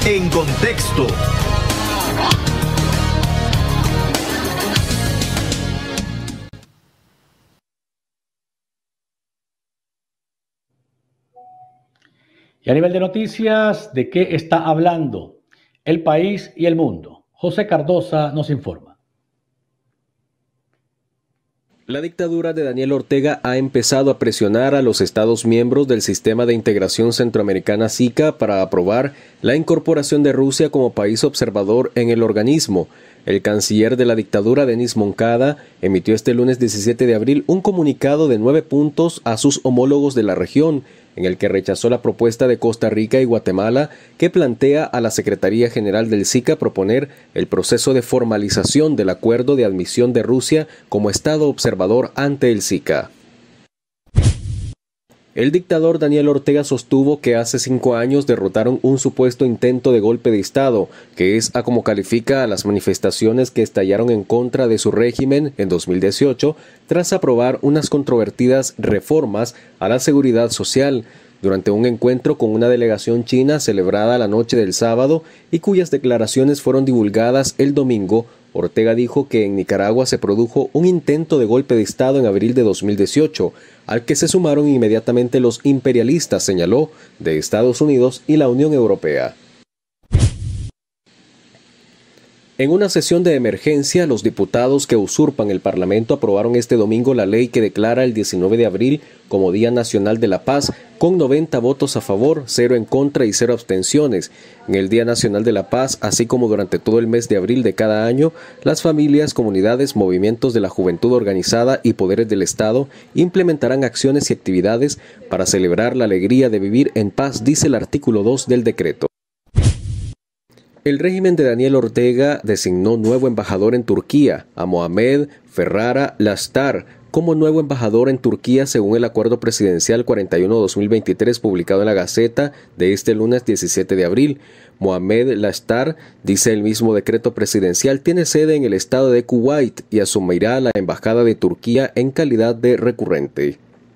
En Contexto. Y a nivel de noticias, ¿de qué está hablando el país y el mundo? José Cardosa nos informa. La dictadura de Daniel Ortega ha empezado a presionar a los Estados miembros del Sistema de Integración Centroamericana SICA para aprobar la incorporación de Rusia como país observador en el organismo. El canciller de la dictadura, Denis Moncada, emitió este lunes 17 de abril un comunicado de 9 puntos a sus homólogos de la región, en el que rechazó la propuesta de Costa Rica y Guatemala que plantea a la Secretaría General del SICA proponer el proceso de formalización del acuerdo de admisión de Rusia como Estado observador ante el SICA. El dictador Daniel Ortega sostuvo que hace 5 años derrotaron un supuesto intento de golpe de Estado, que es a como califica a las manifestaciones que estallaron en contra de su régimen en 2018, tras aprobar unas controvertidas reformas a la seguridad social, durante un encuentro con una delegación china celebrada la noche del sábado y cuyas declaraciones fueron divulgadas el domingo. Ortega dijo que en Nicaragua se produjo un intento de golpe de Estado en abril de 2018, al que se sumaron inmediatamente los imperialistas, señaló, de Estados Unidos y la Unión Europea. En una sesión de emergencia, los diputados que usurpan el Parlamento aprobaron este domingo la ley que declara el 19 de abril como Día Nacional de la Paz, con 90 votos a favor, 0 en contra y 0 abstenciones. En el Día Nacional de la Paz, así como durante todo el mes de abril de cada año, las familias, comunidades, movimientos de la juventud organizada y poderes del Estado implementarán acciones y actividades para celebrar la alegría de vivir en paz, dice el artículo 2 del decreto. El régimen de Daniel Ortega designó nuevo embajador en Turquía, a Mohamed Ferrara Lastar, como nuevo embajador en Turquía según el Acuerdo Presidencial 41-2023 publicado en la Gaceta de este lunes 17 de abril. Mohamed Lastar, dice el mismo decreto presidencial, tiene sede en el estado de Kuwait y asumirá la embajada de Turquía en calidad de recurrente.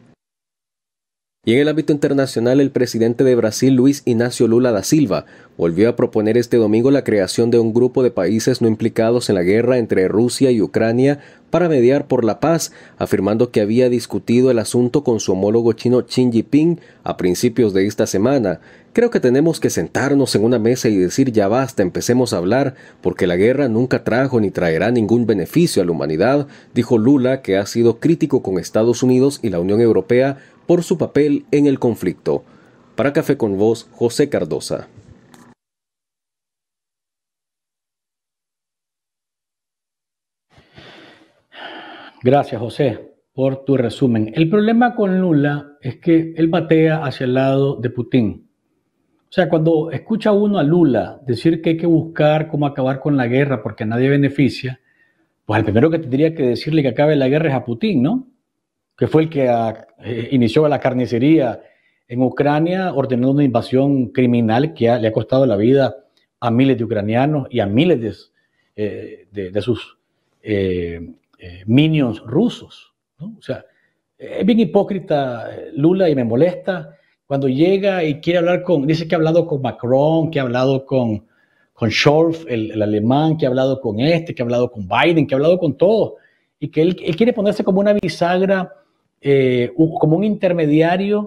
Y en el ámbito internacional, el presidente de Brasil, Luis Inácio Lula da Silva, volvió a proponer este domingo la creación de un grupo de países no implicados en la guerra entre Rusia y Ucrania para mediar por la paz, afirmando que había discutido el asunto con su homólogo chino Xi Jinping a principios de esta semana. Creo que tenemos que sentarnos en una mesa y decir ya basta, empecemos a hablar, porque la guerra nunca trajo ni traerá ningún beneficio a la humanidad, dijo Lula, que ha sido crítico con Estados Unidos y la Unión Europea por su papel en el conflicto. Para Café con Voz, José Cardosa. Gracias, José, por tu resumen. El problema con Lula es que él batea hacia el lado de Putin. O sea, cuando escucha uno a Lula decir que hay que buscar cómo acabar con la guerra porque nadie beneficia, pues el primero que tendría que decirle que acabe la guerra es a Putin, ¿no? Que fue el que inició la carnicería en Ucrania, ordenando una invasión criminal que le ha costado la vida a miles de ucranianos y a miles de sus minions rusos, ¿no? O sea, es bien hipócrita Lula y me molesta cuando llega y quiere hablar dice que ha hablado con Macron, que ha hablado con Scholz, el alemán, que ha hablado con que ha hablado con Biden, que ha hablado con todos, y que él quiere ponerse como una bisagra, como un intermediario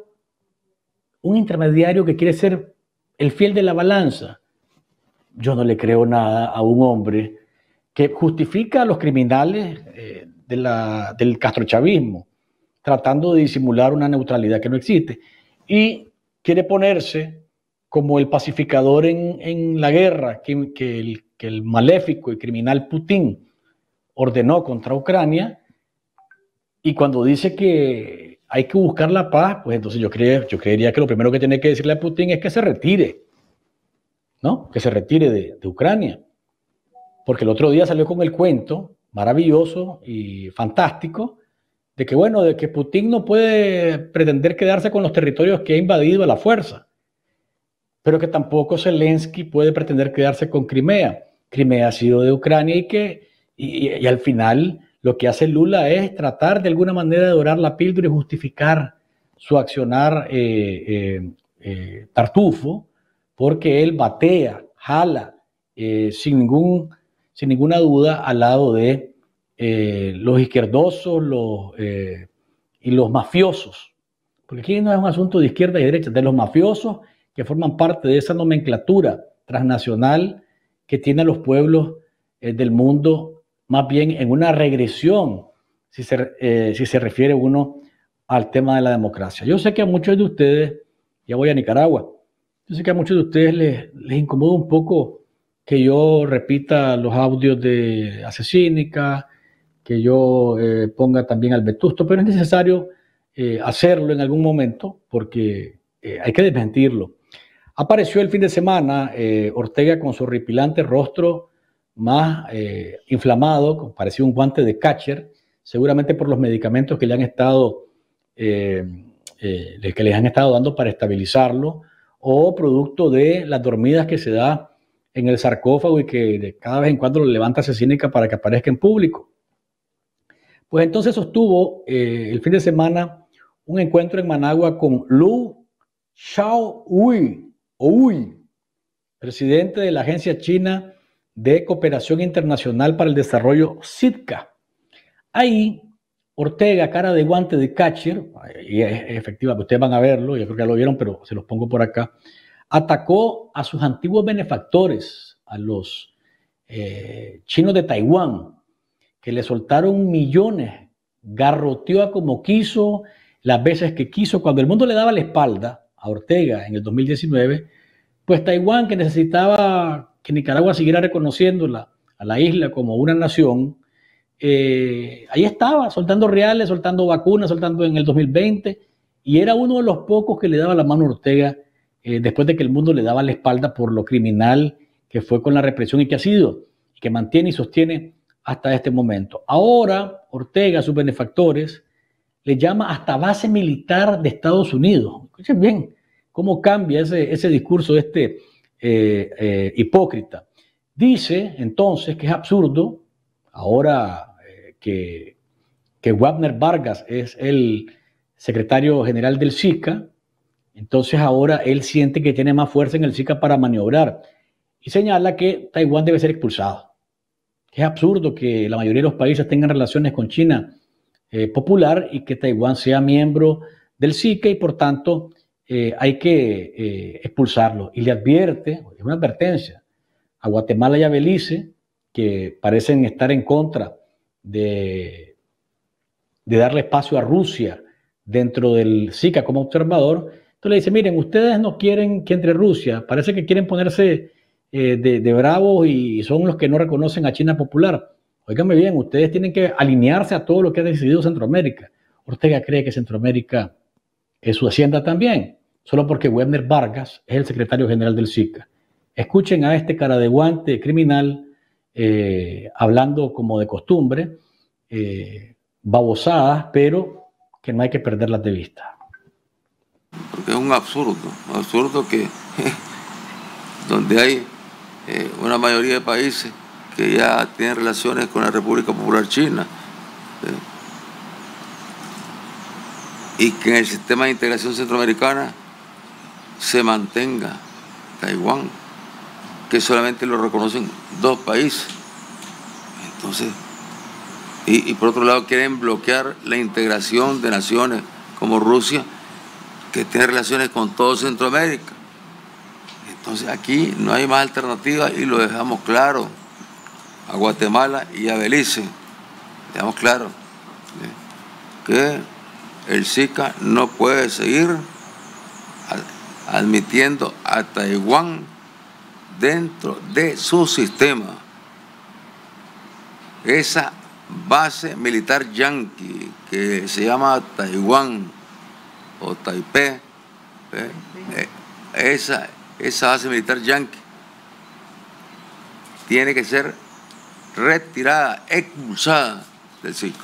que quiere ser el fiel de la balanza. Yo no le creo nada a un hombre que justifica a los criminales del castrochavismo, tratando de disimular una neutralidad que no existe, y quiere ponerse como el pacificador en la guerra que el maléfico y criminal Putin ordenó contra Ucrania. Y cuando dice que hay que buscar la paz, pues entonces yo creería que lo primero que tiene que decirle a Putin es que se retire, ¿no? Que se retire de Ucrania. Porque el otro día salió con el cuento maravilloso y fantástico de que, bueno, de que Putin no puede pretender quedarse con los territorios que ha invadido a la fuerza, pero que tampoco Zelensky puede pretender quedarse con Crimea. Crimea ha sido de Ucrania y al final lo que hace Lula es tratar de alguna manera de dorar la píldora y justificar su accionar tartufo, porque él batea, jala sin ninguna duda al lado de los izquierdosos y los mafiosos. Porque aquí no es un asunto de izquierda y derecha, de los mafiosos que forman parte de esa nomenclatura transnacional que tiene a los pueblos del mundo más bien en una regresión, si se refiere uno al tema de la democracia. Yo sé que a muchos de ustedes, ya voy a Nicaragua, yo sé que a muchos de ustedes les incomoda un poco que yo repita los audios de Asesínica, que yo ponga también al Vetusto, pero es necesario hacerlo en algún momento porque hay que desmentirlo. Apareció el fin de semana Ortega con su horripilante rostro más inflamado, parecía un guante de catcher, seguramente por los medicamentos que le han estado dando para estabilizarlo, o producto de las dormidas que se da en el sarcófago y que de cada vez en cuando lo levanta Asesínica para que aparezca en público. Pues entonces sostuvo el fin de semana un encuentro en Managua con Liu Xiaohui, presidente de la Agencia China de Cooperación Internacional para el Desarrollo, SIDCA. Ahí, Ortega, cara de guante de catcher, y es efectiva, ustedes van a verlo, yo creo que ya lo vieron, pero se los pongo por acá, atacó a sus antiguos benefactores, a los chinos de Taiwán, que le soltaron millones, garroteó a como quiso, las veces que quiso. Cuando el mundo le daba la espalda a Ortega en el 2019, pues Taiwán, que necesitaba que Nicaragua siguiera reconociéndola a la isla como una nación, ahí estaba, soltando reales, soltando vacunas, soltando en el 2020, y era uno de los pocos que le daba la mano a Ortega después de que el mundo le daba la espalda por lo criminal que fue con la represión y que ha sido, y que mantiene y sostiene hasta este momento. Ahora, Ortega, a sus benefactores, le llama hasta base militar de Estados Unidos. Escuchen bien cómo cambia ese discurso hipócrita. Dice entonces que es absurdo, ahora que Wagner Vargas es el secretario general del SICA, entonces ahora él siente que tiene más fuerza en el SICA para maniobrar y señala que Taiwán debe ser expulsado. Es absurdo que la mayoría de los países tengan relaciones con China popular y que Taiwán sea miembro del SICA y por tanto hay que expulsarlo. Y le advierte, es una advertencia, a Guatemala y a Belice, que parecen estar en contra de darle espacio a Rusia dentro del SICA como observador. Entonces le dice, miren, ustedes no quieren que entre Rusia, parece que quieren ponerse de bravos y son los que no reconocen a China popular. Óigame bien, ustedes tienen que alinearse a todo lo que ha decidido Centroamérica. Ortega cree que Centroamérica es su hacienda también, solo porque Wagner Vargas es el secretario general del SICA. Escuchen a este cara de guante criminal hablando como de costumbre, babosadas, pero que no hay que perderlas de vista. Porque es un absurdo que donde hay una mayoría de países que ya tienen relaciones con la República Popular China y que en el sistema de integración centroamericana se mantenga Taiwán, que solamente lo reconocen 2 países. Entonces, y por otro lado quieren bloquear la integración de naciones como Rusia, que tiene relaciones con todo Centroamérica. Entonces aquí no hay más alternativa y lo dejamos claro a Guatemala y a Belice. Dejamos claro que el SICA no puede seguir admitiendo a Taiwán dentro de su sistema. Esa base militar yanqui que se llama Taiwán o Taipei, esa base militar yanqui tiene que ser retirada, expulsada del SICA.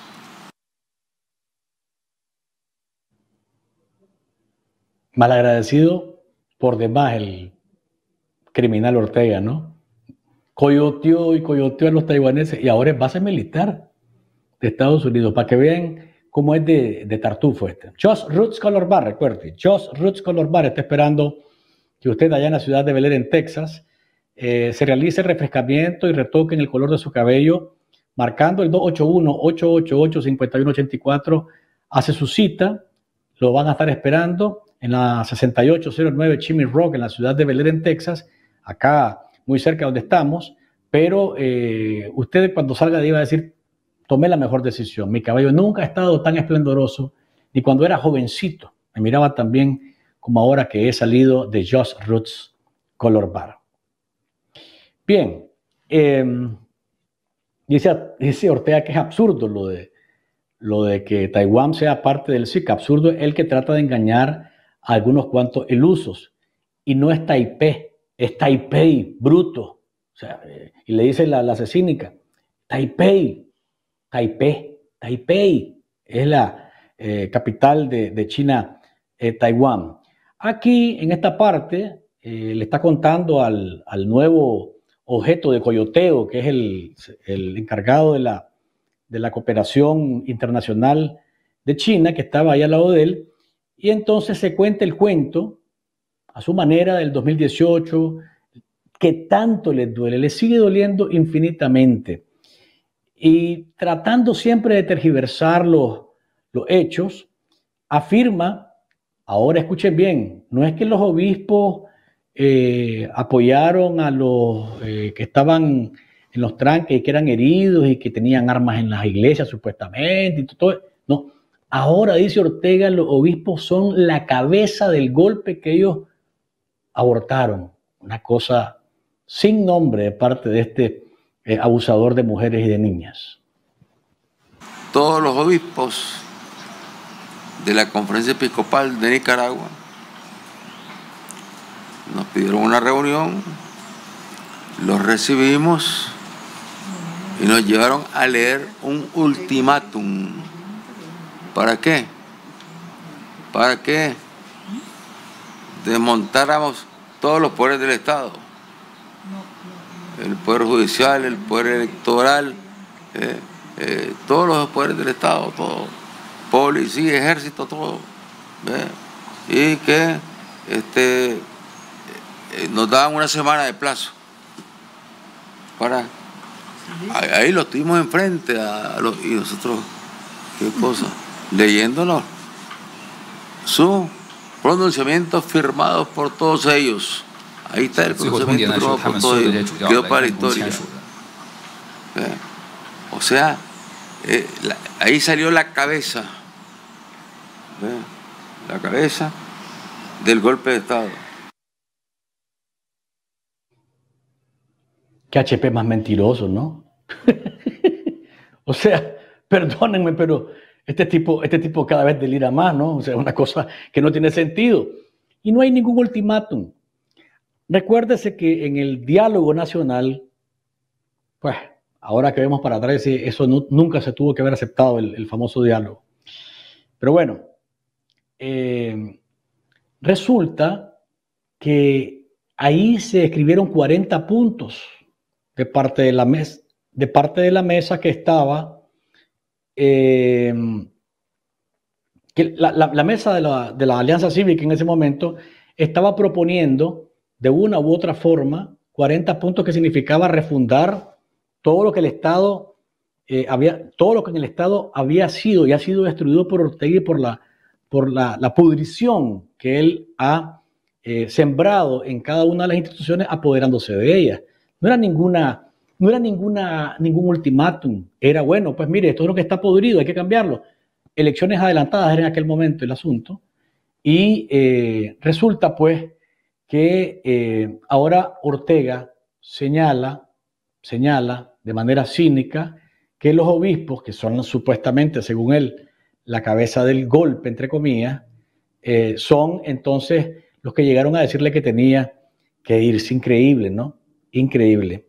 Malagradecido por demás el criminal Ortega, ¿no? Coyoteó a los taiwaneses y ahora es base militar de Estados Unidos, para que vean cómo es de tartufo este. Josh Roots Color Bar, recuerde, Josh Roots Color Bar está esperando que usted allá en la ciudad de Bel Air, en Texas, se realice refrescamiento y retoque en el color de su cabello, marcando el 281-888-5184, hace su cita, lo van a estar esperando en la 6809 Chimney Rock, en la ciudad de Bel Air, en Texas, acá muy cerca donde estamos, pero usted cuando salga de ahí va a decir, tomé la mejor decisión, mi cabello nunca ha estado tan esplendoroso, ni cuando era jovencito, me miraba tan bien como ahora que he salido de Just Roots Color Bar. Bien, dice Ortega que es absurdo lo de que Taiwán sea parte del SIC. Absurdo es el que trata de engañar a algunos cuantos ilusos. Y no es Taipei, es Taipei, bruto. O sea, y le dice la asesínica, Taipei, es la capital de China, Taiwán. Aquí, en esta parte, le está contando al nuevo objeto de coyoteo, que es el encargado de la cooperación internacional de China, que estaba ahí al lado de él, y entonces se cuenta el cuento a su manera del 2018, que tanto les duele, les sigue doliendo infinitamente, y tratando siempre de tergiversar los hechos, afirma, ahora escuchen bien, no es que los obispos apoyaron a los que estaban en los tranques y que eran heridos y que tenían armas en las iglesias supuestamente y todo. No, ahora dice Ortega, los obispos son la cabeza del golpe que ellos abortaron. Una cosa sin nombre de parte de este abusador de mujeres y de niñas. Todos los obispos de la Conferencia Episcopal de Nicaragua nos pidieron una reunión, los recibimos y nos llevaron a leer un ultimátum. ¿Para qué? Para que desmontáramos todos los poderes del Estado. El poder judicial, el poder electoral, todos los poderes del Estado, todo. Policía, ejército, todo. Y que nos daban una semana de plazo para... Ahí lo tuvimos enfrente y nosotros, qué cosa, leyéndonos sus pronunciamientos firmados por todos ellos. Ahí está el pronunciamiento firmado por todos ellos. Quedó para la historia. O sea, ahí salió la cabeza, la cabeza del golpe de Estado. Qué HP más mentiroso, ¿no? O sea, perdónenme, pero este tipo cada vez delira más, ¿no? O sea, una cosa que no tiene sentido. Y no hay ningún ultimátum. Recuérdese que en el diálogo nacional, pues, ahora que vemos para atrás, eso nunca se tuvo que haber aceptado, el famoso diálogo. Pero bueno, resulta que ahí se escribieron 40 puntos de parte de la mesa que estaba, que la mesa de la Alianza Cívica en ese momento estaba proponiendo de una u otra forma 40 puntos que significaba refundar todo lo que el Estado todo lo que en el Estado había sido y ha sido destruido por Ortega y por la pudrición que él ha sembrado en cada una de las instituciones, apoderándose de ellas. No era ningún ultimátum. Era, bueno, pues mire, esto es lo que está podrido, hay que cambiarlo. Elecciones adelantadas era en aquel momento el asunto. Y resulta, pues, que ahora Ortega señala de manera cínica que los obispos, que son supuestamente, según él, la cabeza del golpe, entre comillas, son entonces los que llegaron a decirle que tenía que irse. Increíble, ¿no? Increíble.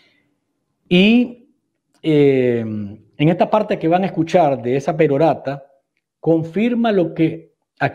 Y en esta parte que van a escuchar de esa perorata, confirma lo que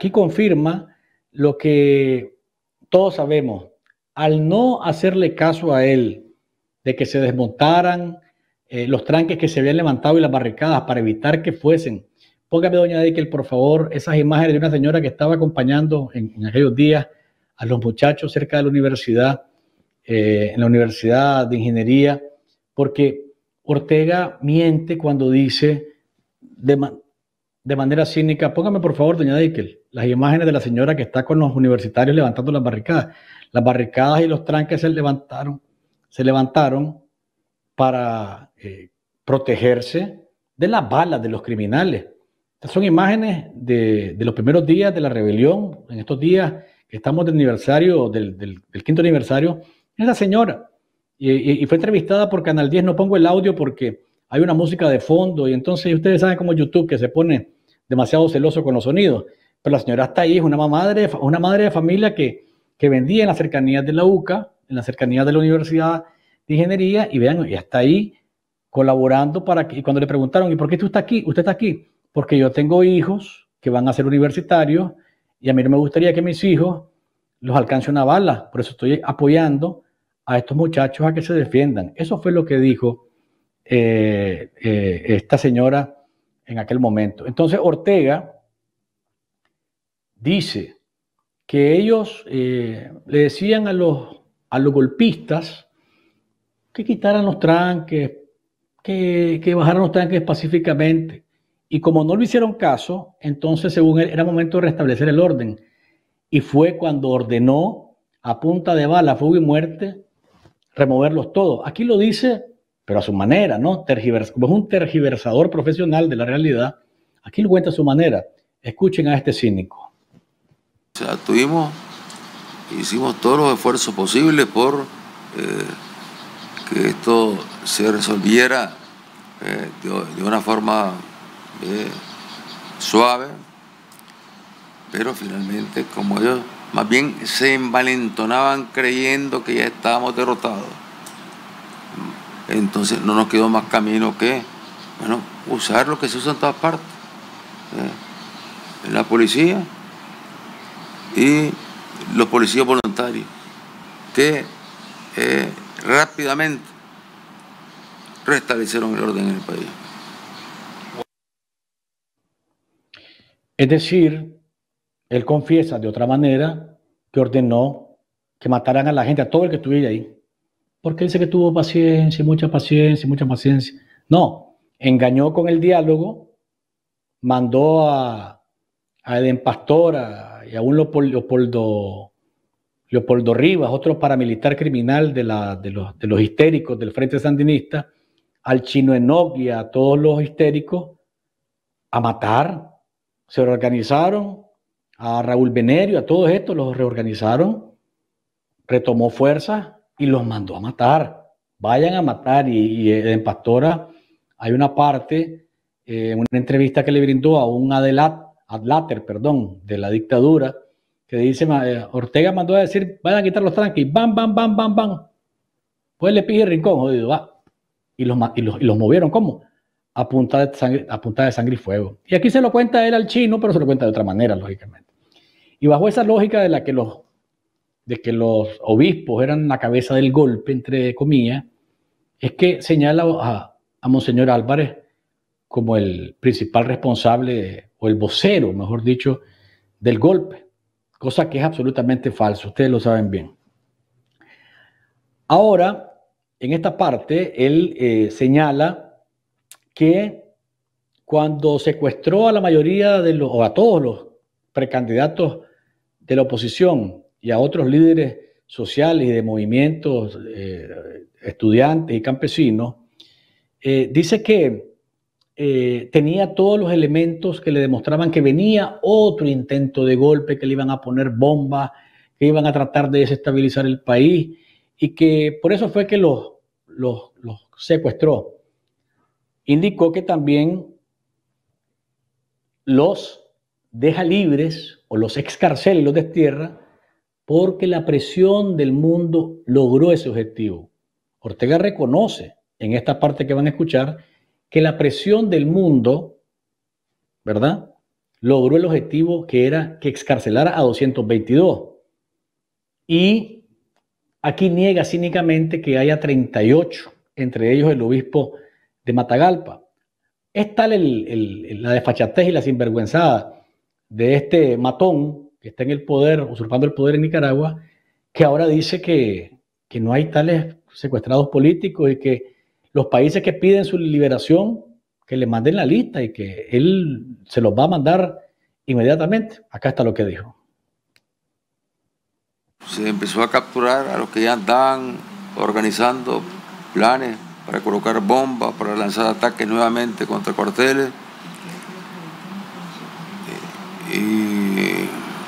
todos sabemos. Al no hacerle caso a él de que se desmontaran los tranques que se habían levantado y las barricadas para evitar que fuesen. Póngame, doña Dickel, por favor, esas imágenes de una señora que estaba acompañando en aquellos días a los muchachos cerca de la universidad en la Universidad de Ingeniería, porque Ortega miente cuando dice de manera cínica, póngame por favor, doña Deikel, las imágenes de la señora que está con los universitarios levantando las barricadas. Las barricadas y los tranques se levantaron para protegerse de las balas de los criminales. Estas son imágenes de los primeros días de la rebelión, en estos días que estamos del aniversario, del quinto aniversario. Es la señora, y fue entrevistada por Canal 10. No pongo el audio porque hay una música de fondo, y entonces ustedes saben cómo YouTube, que se pone demasiado celoso con los sonidos, pero la señora está ahí, es una madre de familia que vendía en las cercanías de la UCA, en las cercanías de la Universidad de Ingeniería, y vean, ya está ahí colaborando y cuando le preguntaron, ¿y por qué usted está aquí? Usted está aquí porque yo tengo hijos que van a ser universitarios y a mí no me gustaría que mis hijos los alcance una bala, por eso estoy apoyando a estos muchachos a que se defiendan. Eso fue lo que dijo esta señora en aquel momento. Entonces Ortega dice que ellos le decían a los golpistas que quitaran los tranques, que bajaran los tranques pacíficamente. Y como no le hicieron caso, entonces según él era momento de restablecer el orden. Y fue cuando ordenó a punta de bala, fuego y muerte, removerlos todos. Aquí lo dice, pero a su manera, ¿no? Como es un tergiversador profesional de la realidad, aquí lo cuenta a su manera. Escuchen a este cínico. O sea, hicimos todos los esfuerzos posibles por que esto se resolviera de una forma suave, pero finalmente, como ellos más bien se envalentonaban creyendo que ya estábamos derrotados, entonces no nos quedó más camino que, bueno, usar lo que se usa en todas partes, la policía y los policías voluntarios, que rápidamente restablecieron el orden en el país. Es decir, él confiesa de otra manera que ordenó que mataran a la gente, a todo el que estuviera ahí. Porque él dice que tuvo paciencia, mucha paciencia, mucha paciencia. No, engañó con el diálogo, mandó a Eden Pastora y a un Leopoldo Rivas, otro paramilitar criminal de los histéricos del Frente Sandinista, al Chino Enoch y a todos los histéricos a matar. Se reorganizaron, a Raúl Venerio, a todos estos los reorganizaron, retomó fuerzas y los mandó a matar. Vayan a matar. Y en Pastora hay una parte, una entrevista que le brindó a un adláter, de la dictadura, que dice, Ortega mandó a decir, vayan a quitar los tranques, y bam, bam, bam, bam, bam. Pues le pide el rincón, jodido, va. Y los movieron, ¿cómo? A punta de sangre y fuego. Y aquí se lo cuenta él al chino, pero se lo cuenta de otra manera, lógicamente. Y bajo esa lógica de que los obispos eran la cabeza del golpe, entre comillas, es que señala a Monseñor Álvarez como el principal responsable, o el vocero, mejor dicho, del golpe, cosa que es absolutamente falso, ustedes lo saben bien. Ahora, en esta parte, él señala que cuando secuestró a la mayoría o a todos los precandidatos de la oposición y a otros líderes sociales y de movimientos estudiantes y campesinos, dice que tenía todos los elementos que le demostraban que venía otro intento de golpe, que le iban a poner bombas, que iban a tratar de desestabilizar el país, y que por eso fue que los secuestró. Indicó que también los deja libres o los excarcela y los destierra porque la presión del mundo logró ese objetivo. Ortega reconoce en esta parte que van a escuchar que la presión del mundo, ¿verdad?, logró el objetivo que era que excarcelara a 222. Y aquí niega cínicamente que haya 38, entre ellos el obispo de Matagalpa. Es tal la desfachatez y la sinvergüenzada de este matón que está en el poder, usurpando el poder en Nicaragua, que ahora dice que que no hay tales secuestrados políticos y que los países que piden su liberación, que le manden la lista y que él se los va a mandar inmediatamente. Acá está lo que dijo. Se empezó a capturar a los que ya andaban organizando planes para colocar bombas, para lanzar ataques nuevamente contra cuarteles. Y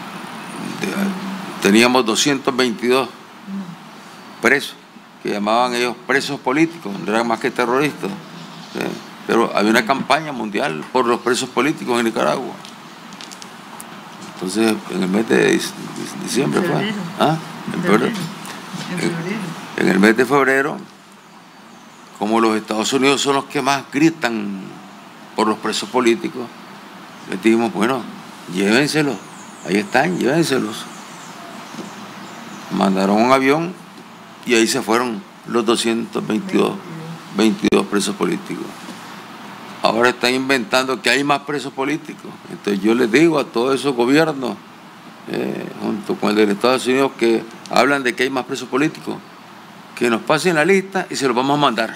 teníamos 222 presos, que llamaban ellos presos políticos, no eran más que terroristas. Pero había una campaña mundial por los presos políticos en Nicaragua. Entonces, en el mes de diciembre fue. ¿Ah? En febrero. En el mes de febrero, como los Estados Unidos son los que más gritan por los presos políticos, les dijimos, bueno, llévenselos, ahí están, llévenselos. Mandaron un avión y ahí se fueron los 222 presos políticos. Ahora están inventando que hay más presos políticos. Entonces yo les digo a todos esos gobiernos, junto con el de Estados Unidos, que hablan de que hay más presos políticos, que nos pasen la lista y se los vamos a mandar.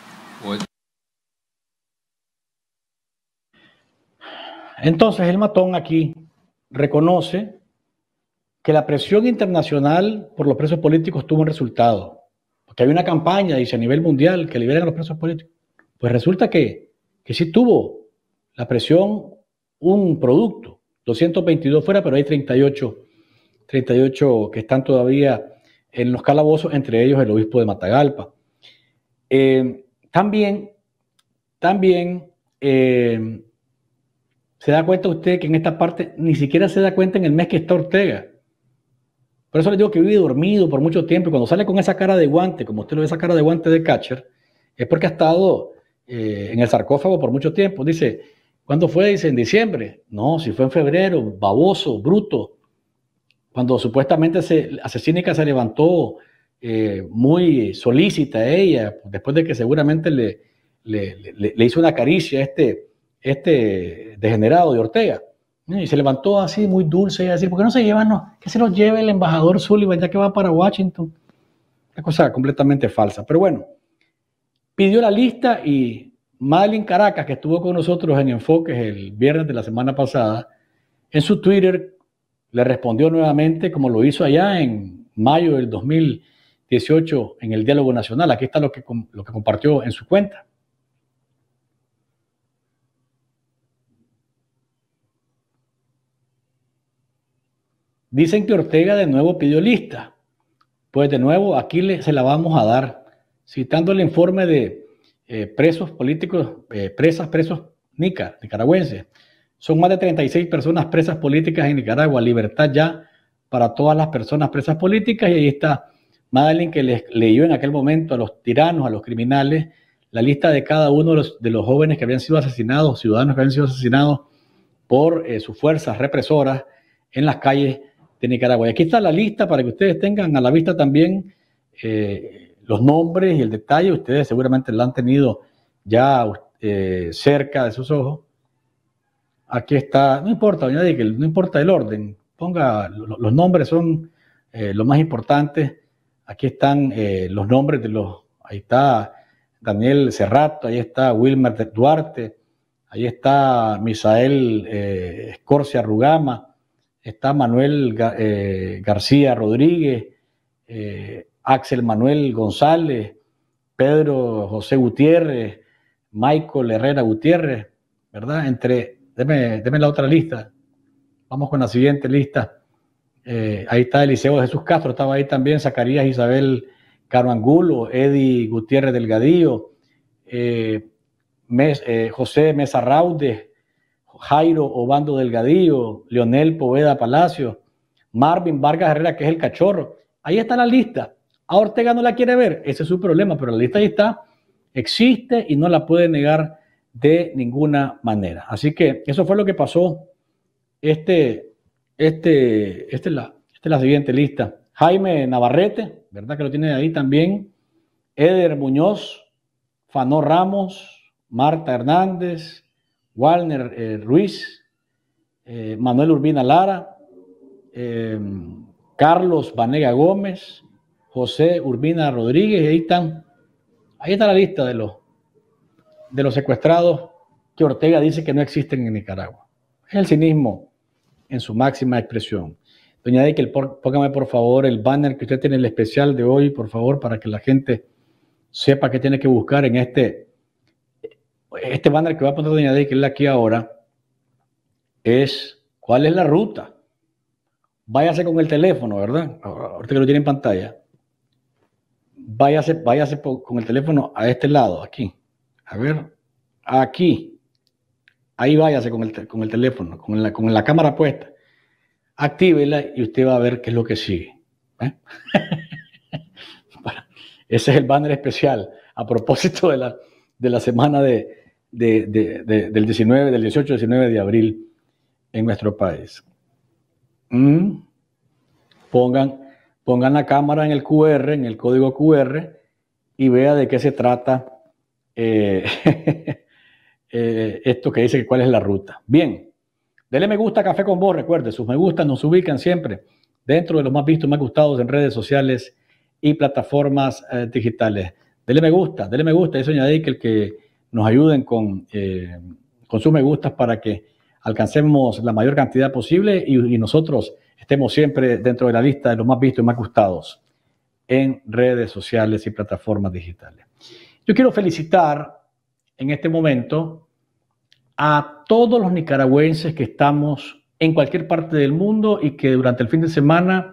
Entonces el matón aquí reconoce que la presión internacional por los presos políticos tuvo un resultado, porque hay una campaña, dice, a nivel mundial, que liberen a los presos políticos. Pues resulta que sí tuvo la presión un producto, 222 fuera, pero hay 38 que están todavía en los calabozos, entre ellos el obispo de Matagalpa. También se da cuenta usted que en esta parte ni siquiera se da cuenta en el mes que está Ortega. Por eso le digo que vive dormido por mucho tiempo y cuando sale con esa cara de guante, como usted lo ve, esa cara de guante de catcher, es porque ha estado en el sarcófago por mucho tiempo. Dice, ¿cuándo fue? Dice, en diciembre. No, si fue en febrero, baboso, bruto. Cuando supuestamente Asesínica se levantó muy solícita a ella, después de que seguramente le hizo una caricia a este degenerado de Ortega. Y se levantó así, muy dulce, y a decir, ¿por qué no se llevan? No, que se los lleve el embajador Sullivan, ya que va para Washington. Una cosa completamente falsa. Pero bueno, pidió la lista y Madeline Caracas, que estuvo con nosotros en Enfoques el viernes de la semana pasada, en su Twitter le respondió nuevamente, como lo hizo allá en mayo del 2018 en el Diálogo Nacional. Aquí está lo que compartió en su cuenta. Dicen que Ortega de nuevo pidió lista. Pues de nuevo, aquí se la vamos a dar, citando el informe de presos políticos, presos nicaragüenses. Son más de 36 personas presas políticas en Nicaragua, libertad ya para todas las personas presas políticas. Y ahí está Madeline, que les leyó en aquel momento a los tiranos, a los criminales, la lista de cada uno de los jóvenes que habían sido asesinados, ciudadanos que habían sido asesinados por sus fuerzas represoras en las calles de Nicaragua. Y aquí está la lista para que ustedes tengan a la vista también los nombres y el detalle. Ustedes seguramente lo han tenido ya cerca de sus ojos. Aquí está, no importa, no importa el orden, ponga, los nombres son lo más importante. Aquí están los nombres ahí está Daniel Cerrato, ahí está Wilmer Duarte, ahí está Misael Escorcia Rugama, está Manuel García Rodríguez, Axel Manuel González, Pedro José Gutiérrez, Michael Herrera Gutiérrez, ¿verdad? Deme la otra lista. Vamos con la siguiente lista. Ahí está Eliseo Jesús Castro, estaba ahí también Zacarías Isabel Caro Angulo, Eddie Gutiérrez Delgadillo, José Mesa Raude, Jairo Obando Delgadillo, Leonel Poveda Palacio, Marvin Vargas Herrera, que es el cachorro. Ahí está la lista. A Ortega no la quiere ver, ese es su problema, pero la lista ahí está, existe y no la puede negar de ninguna manera. Así que eso fue lo que pasó. Esta es la siguiente lista. Jaime Navarrete, ¿verdad que lo tiene ahí también? Eder Muñoz, Fanó Ramos, Marta Hernández, Walner Ruiz, Manuel Urbina Lara, Carlos Vanega Gómez, José Urbina Rodríguez, y ahí está la lista de los secuestrados que Ortega dice que no existen en Nicaragua. Es el cinismo en su máxima expresión. Doña Deikel, póngame por favor el banner que usted tiene, el especial de hoy, por favor, para que la gente sepa qué tiene que buscar en este banner que va a poner doña Deikel aquí ahora. Es cuál es la ruta. Váyase con el teléfono, ¿verdad? Ahorita que lo tiene en pantalla. Váyase con el teléfono a este lado, aquí. A ver, aquí. Ahí váyase con el teléfono, con la cámara puesta. Actívela y usted va a ver qué es lo que sigue. Ese es el banner especial a propósito de la semana del 18-19 de abril en nuestro país. Pongan la cámara en el QR, en el código QR, y vea de qué se trata esto que dice que cuál es la ruta. Bien, dele me gusta a Café con Voz, recuerde, sus me gustas nos ubican siempre dentro de los más vistos, más gustados en redes sociales y plataformas digitales. Dele me gusta, eso añade que nos ayuden con sus me gustas para que alcancemos la mayor cantidad posible y nosotros estemos siempre dentro de la lista de los más vistos y más gustados en redes sociales y plataformas digitales. Yo quiero felicitar en este momento a todos los nicaragüenses que estamos en cualquier parte del mundo y que durante el fin de semana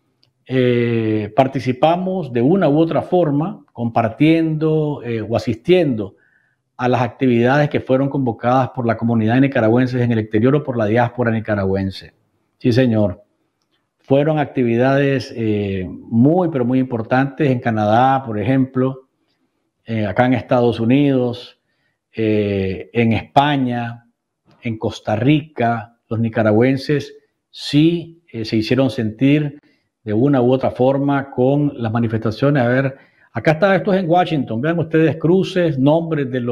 participamos de una u otra forma, compartiendo o asistiendo a las actividades que fueron convocadas por la comunidad de nicaragüenses en el exterior o por la diáspora nicaragüense. Sí, señor. Fueron actividades muy, pero muy importantes en Canadá, por ejemplo, acá en Estados Unidos, en España, en Costa Rica. Los nicaragüenses sí se hicieron sentir de una u otra forma con las manifestaciones. A ver, acá está, esto es en Washington. Vean ustedes cruces, nombres de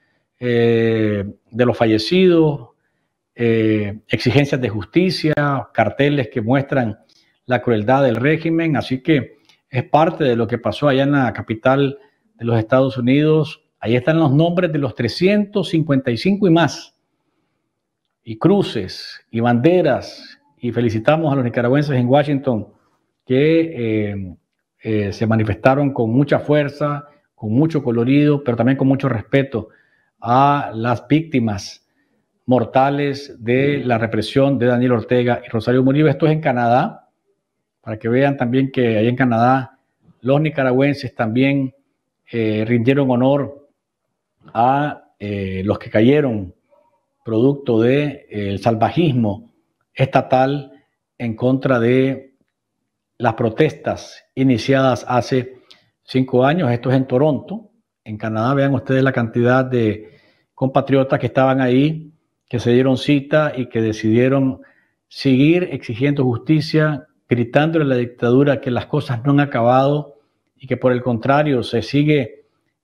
los fallecidos, exigencias de justicia, carteles que muestran la crueldad del régimen. Así que es parte de lo que pasó allá en la capital de los Estados Unidos. Ahí están los nombres de los 355 y más, y cruces y banderas, y felicitamos a los nicaragüenses en Washington que se manifestaron con mucha fuerza, con mucho colorido, pero también con mucho respeto a las víctimas mortales de la represión de Daniel Ortega y Rosario Murillo. Esto es en Canadá, para que vean también que ahí en Canadá los nicaragüenses también rindieron honor a los que cayeron producto del salvajismo estatal en contra de las protestas iniciadas hace 5 años. Esto es en Toronto, en Canadá. Vean ustedes la cantidad de compatriotas que estaban ahí, que se dieron cita y que decidieron seguir exigiendo justicia, gritándole a la dictadura que las cosas no han acabado y que por el contrario se sigue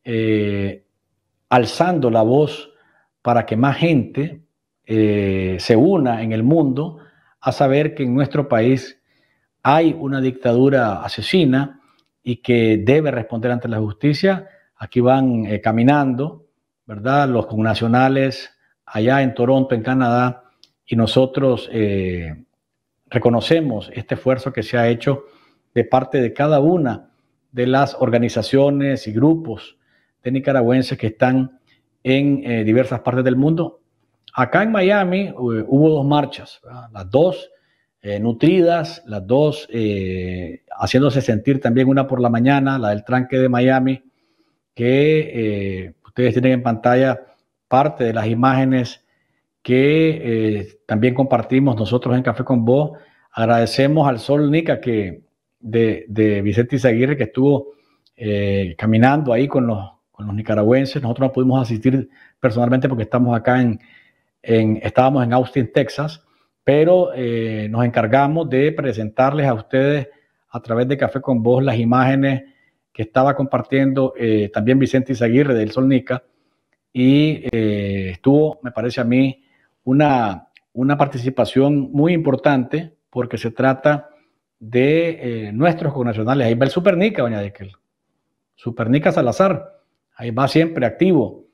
alzando la voz para que más gente se una en el mundo a saber que en nuestro país hay una dictadura asesina y que debe responder ante la justicia. Aquí van caminando, ¿verdad?, los connacionales allá en Toronto, en Canadá, y nosotros reconocemos este esfuerzo que se ha hecho de parte de cada una de las organizaciones y grupos de nicaragüenses que están en diversas partes del mundo. Acá en Miami hubo 2 marchas, ¿verdad?, las dos nutridas, las dos haciéndose sentir también, una por la mañana, la del tranque de Miami, que ustedes tienen en pantalla parte de las imágenes que también compartimos nosotros en Café con Voz. Agradecemos al Sol Nica de Vicente Izaguirre, que estuvo caminando ahí con los nicaragüenses. Nosotros no pudimos asistir personalmente porque estamos acá estábamos en Austin, Texas, pero nos encargamos de presentarles a ustedes a través de Café con Voz las imágenes que estaba compartiendo también Vicente Izaguirre del Sol Nica, y estuvo, me parece a mí, una participación muy importante, porque se trata de nuestros connacionales. Ahí va el Supernica, doña Dekel. Supernica Salazar, ahí va siempre activo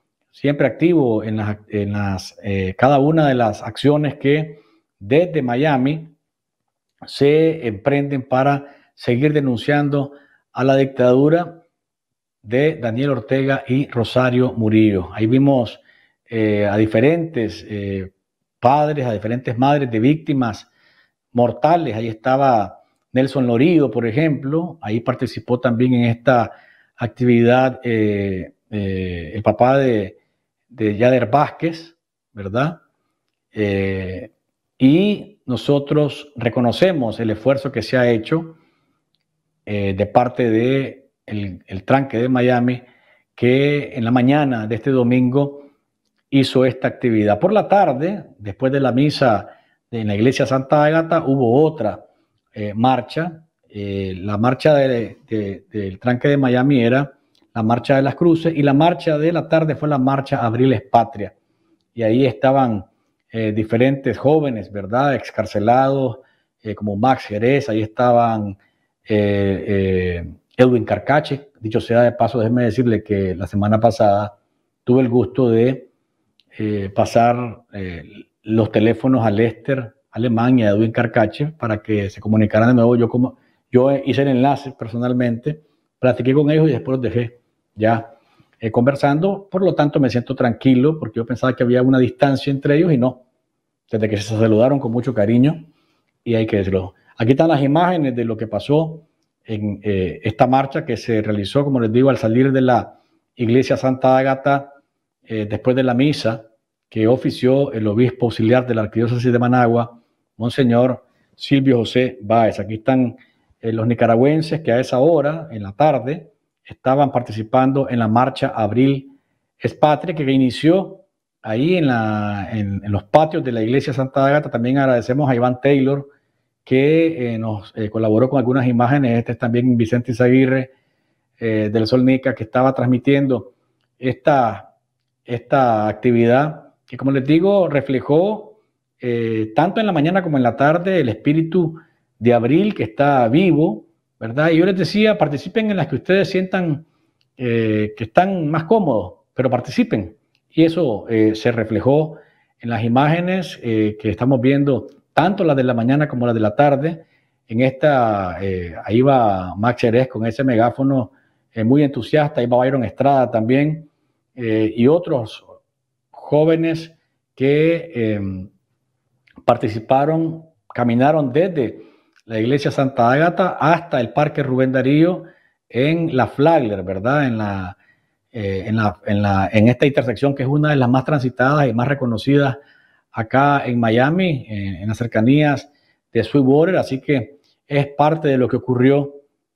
en cada una de las acciones que desde Miami se emprenden para seguir denunciando a la dictadura de Daniel Ortega y Rosario Murillo. Ahí vimos a diferentes padres, a diferentes madres de víctimas mortales. Ahí estaba Nelson Lorío, por ejemplo. Ahí participó también en esta actividad el papá de Yader Vázquez, ¿verdad? Y nosotros reconocemos el esfuerzo que se ha hecho de parte de el tranque de Miami, que en la mañana de este domingo hizo esta actividad. Por la tarde, después de la misa en la iglesia Santa Ágata, hubo otra marcha. La marcha del tranque de Miami era la marcha de las cruces, y la marcha de la tarde fue la marcha Abril es Patria. Y ahí estaban diferentes jóvenes, ¿verdad? Excarcelados, como Max Jerez. Ahí estaban Edwin Carcache. Dicho sea de paso, déjeme decirle que la semana pasada tuve el gusto de pasar los teléfonos a Lester Alemán y a Edwin Carcache para que se comunicaran de nuevo. Yo hice el enlace personalmente, platiqué con ellos y después los dejé ya conversando. Por lo tanto, me siento tranquilo porque yo pensaba que había una distancia entre ellos y no. Desde que se saludaron con mucho cariño, y hay que decirlo. Aquí están las imágenes de lo que pasó en esta marcha que se realizó, como les digo, al salir de la iglesia Santa Ágata, después de la misa que ofició el obispo auxiliar de la Arquidiócesis de Managua, Monseñor Silvio José Báez. Aquí están los nicaragüenses que a esa hora, en la tarde, estaban participando en la marcha Abril es Patria, que inició ahí en los patios de la iglesia Santa Ágata. También agradecemos a Iván Taylor, que nos colaboró con algunas imágenes. Este es también Vicente Izaguirre del Solnica, que estaba transmitiendo esta actividad, que, como les digo, reflejó tanto en la mañana como en la tarde el espíritu de Abril, que está vivo, ¿verdad? Y yo les decía, participen en las que ustedes sientan que están más cómodos, pero participen. Y eso se reflejó en las imágenes que estamos viendo, tanto las de la mañana como las de la tarde. En esta, ahí va Max Jerez con ese megáfono muy entusiasta. Ahí va Byron Estrada también, y otros jóvenes que participaron, caminaron desde la iglesia Santa Ágata hasta el Parque Rubén Darío en la Flagler, ¿verdad? En esta intersección, que es una de las más transitadas y más reconocidas acá en Miami, en las cercanías de Sweetwater. Así que es parte de lo que ocurrió,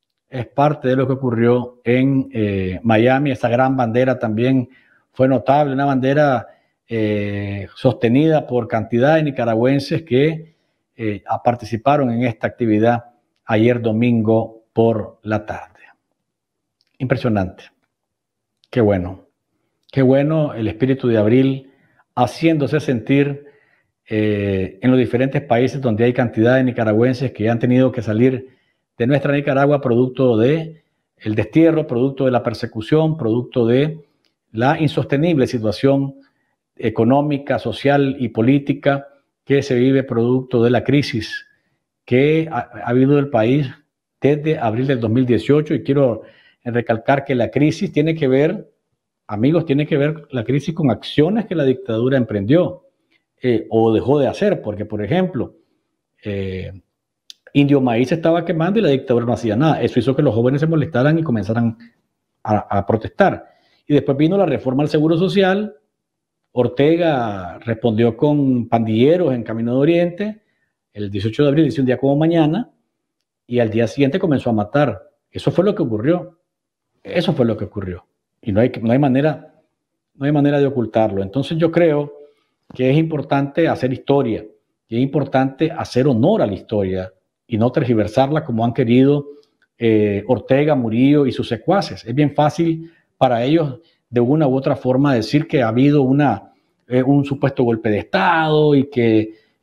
en Miami. Esa gran bandera también fue notable, una bandera sostenida por cantidad de nicaragüenses que participaron en esta actividad ayer domingo por la tarde. Impresionante. Qué bueno el espíritu de Abril haciéndose sentir en los diferentes países donde hay cantidad de nicaragüenses que han tenido que salir de nuestra Nicaragua producto de el destierro, producto de la persecución, producto de la insostenible situación económica, social y política que se vive producto de la crisis que ha habido el país desde abril del 2018. Y quiero recalcar que la crisis tiene que ver, amigos, tiene que ver la crisis con acciones que la dictadura emprendió o dejó de hacer, porque, por ejemplo, Indio Maíz se estaba quemando y la dictadura no hacía nada. Eso hizo que los jóvenes se molestaran y comenzaran a protestar. Y después vino la reforma al Seguro Social. Ortega respondió con pandilleros en Camino de Oriente. El 18 de abril, dice un día como mañana, y al día siguiente comenzó a matar. Eso fue lo que ocurrió. Y no hay manera de ocultarlo. Entonces yo creo que es importante hacer historia, y es importante hacer honor a la historia y no tergiversarla como han querido Ortega, Murillo y sus secuaces. Es bien fácil para ellos de una u otra forma decir que ha habido un supuesto golpe de Estado y que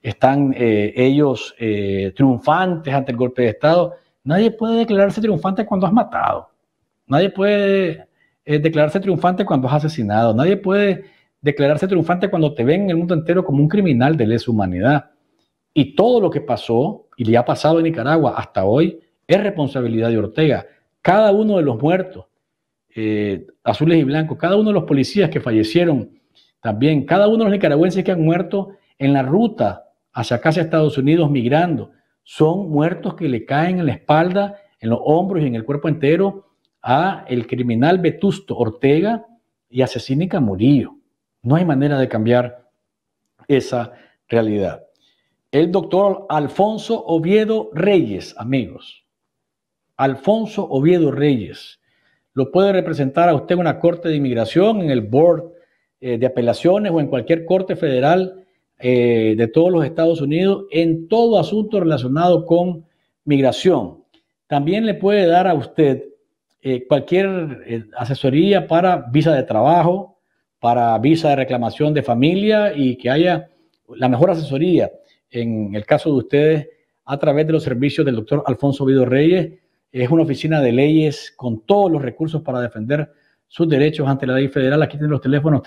están ellos triunfantes ante el golpe de Estado. Nadie puede declararse triunfante cuando has matado. Nadie puede declararse triunfante cuando has asesinado. Nadie puede declararse triunfante cuando te ven en el mundo entero como un criminal de lesa humanidad. Y todo lo que pasó y le ha pasado en Nicaragua hasta hoy es responsabilidad de Ortega. Cada uno de los muertos, azules y blancos, cada uno de los policías que fallecieron también, cada uno de los nicaragüenses que han muerto en la ruta hacia acá, hacia Estados Unidos, migrando, son muertos que le caen en la espalda, en los hombros y en el cuerpo entero a el criminal Vetusto Ortega y a Cecínica Murillo. No hay manera de cambiar esa realidad. El doctor Alfonso Oviedo Reyes, amigos. Alfonso Oviedo Reyes. Lo puede representar a usted en una corte de inmigración, en el board de apelaciones o en cualquier corte federal de todos los Estados Unidos, en todo asunto relacionado con migración. También le puede dar a usted cualquier asesoría para visa de trabajo, para visa de reclamación de familia y que haya la mejor asesoría en el caso de ustedes a través de los servicios del doctor Alfonso Oviedo Reyes. Es una oficina de leyes con todos los recursos para defender sus derechos ante la ley federal. Aquí tienen los teléfonos